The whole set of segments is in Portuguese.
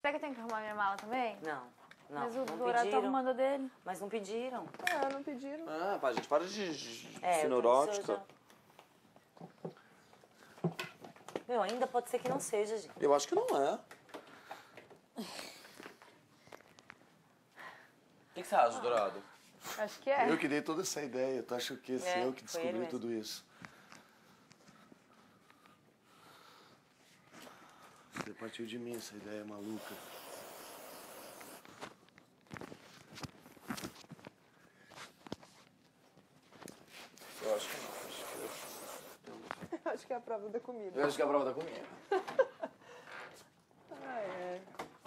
Será que eu tenho que arrumar minha mala também? Não, não. Mas o não Dourado tá arrumando a dele. Mas não pediram. Não pediram. Ah, pá, gente, para de É, neurótica. Meu, ainda pode ser que não seja, gente. Eu acho que não é. O que você acha, Dourado? Acho que é. Eu que dei toda essa ideia. Tu acha que esse É, eu que foi ele descobri mesmo. tudo isso? Você partiu de mim essa ideia maluca. Eu acho que não. Acho que é a prova da comida. Eu acho que é a prova da comida. É.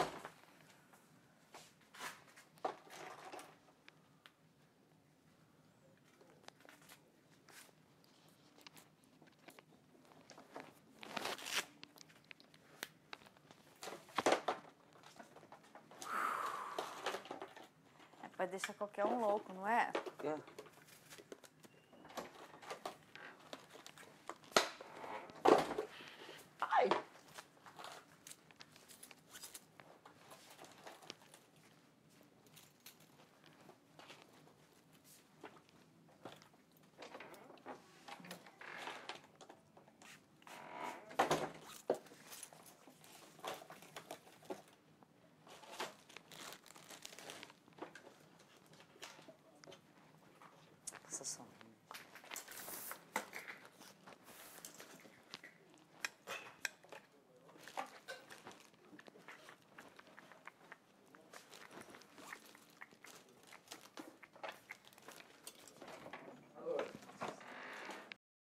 É pra deixar qualquer um louco, não é? É. Ai! Essa sombra.